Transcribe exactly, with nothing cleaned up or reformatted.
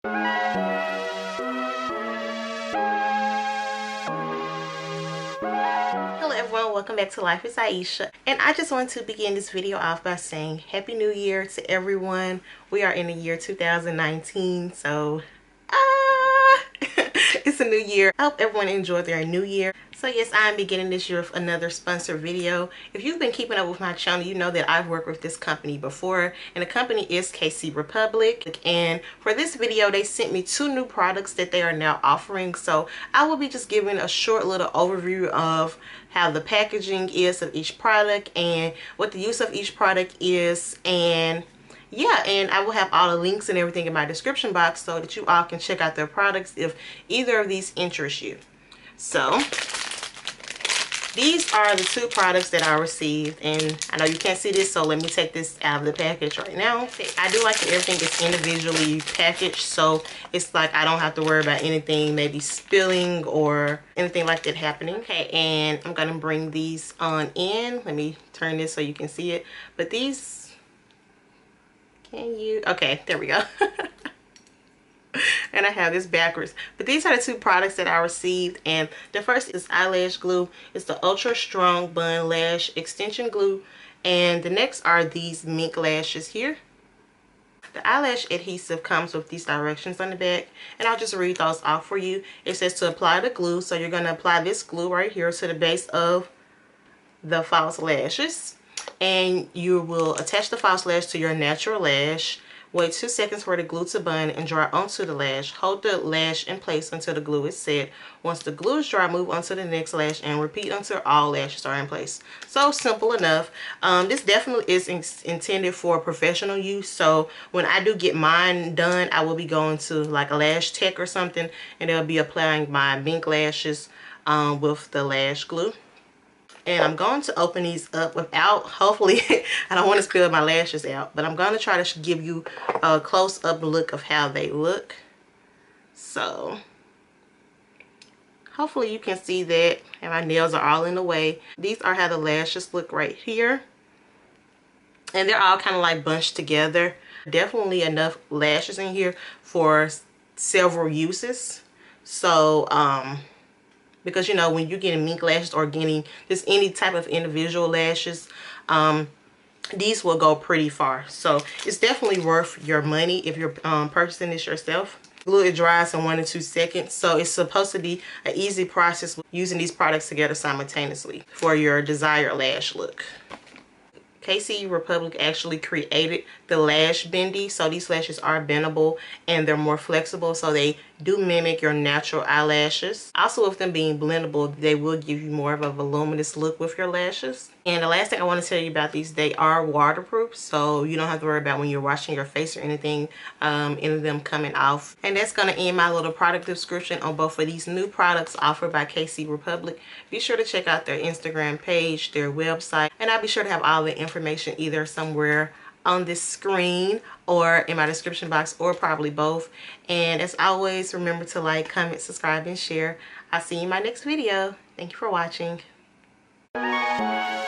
Hello everyone, welcome back to Life. It's Aisha, and I just want to begin this video off by saying Happy New Year to everyone. We are in the year two thousand nineteen, so ah, it's a new year. I hope everyone enjoyed their new year. So yes, I'm beginning this year with another sponsored video. If you've been keeping up with my channel, you know that I've worked with this company before, and the company is KCRepublic. And for this video, they sent me two new products that they are now offering. So I will be just giving a short little overview of how the packaging is of each product and what the use of each product is. And yeah, and I will have all the links and everything in my description box so that you all can check out their products if either of these interest you. So these are the two products that I received, and I know you can't see this, so let me take this out of the package right now. I do like that everything is individually packaged, so it's like I don't have to worry about anything maybe spilling or anything like that happening. Okay, and I'm gonna bring these on in. Let me turn this so you can see it. But these, can you? Okay, there we go. And I have this backwards, but these are the two products that I received. And the first is eyelash glue. It's the ultra strong bond lash extension glue, and the next are these mink lashes here. The eyelash adhesive comes with these directions on the back, and I'll just read those off for you. It says to apply the glue, so you're going to apply this glue right here to the base of the false lashes, and you will attach the false lash to your natural lash. Wait two seconds for the glue to bond and dry onto the lash. Hold the lash in place until the glue is set. Once the glue is dry, move onto the next lash and repeat until all lashes are in place. So simple enough. Um, this definitely is in intended for professional use. So when I do get mine done, I will be going to like a lash tech or something, and they'll be applying my mink lashes um, with the lash glue. And I'm going to open these up without, hopefully, I don't want to spill my lashes out, but I'm going to try to give you a close-up look of how they look. So, hopefully you can see that, and my nails are all in the way. These are how the lashes look right here. And they're all kind of like bunched together. Definitely enough lashes in here for several uses. So, um... because you know, when you're getting mink lashes or getting just any type of individual lashes, um, these will go pretty far. So it's definitely worth your money if you're um, purchasing this yourself. Glue, it dries in one to two seconds, so it's supposed to be an easy process using these products together simultaneously for your desired lash look. KCRepublic actually created the lash bendy, so these lashes are bendable and they're more flexible, so they do mimic your natural eyelashes. Also, with them being blendable, they will give you more of a voluminous look with your lashes. And the last thing I want to tell you about these, they are waterproof, so you don't have to worry about when you're washing your face or anything, um, any of them coming off. And that's going to end my little product description on both of these new products offered by KCRepublic. Be sure to check out their Instagram page, their website, and I'll be sure to have all the information either somewhere on this screen or in my description box, or probably both. And as always, remember to like, comment, subscribe, and share. I'll see you in my next video. Thank you for watching.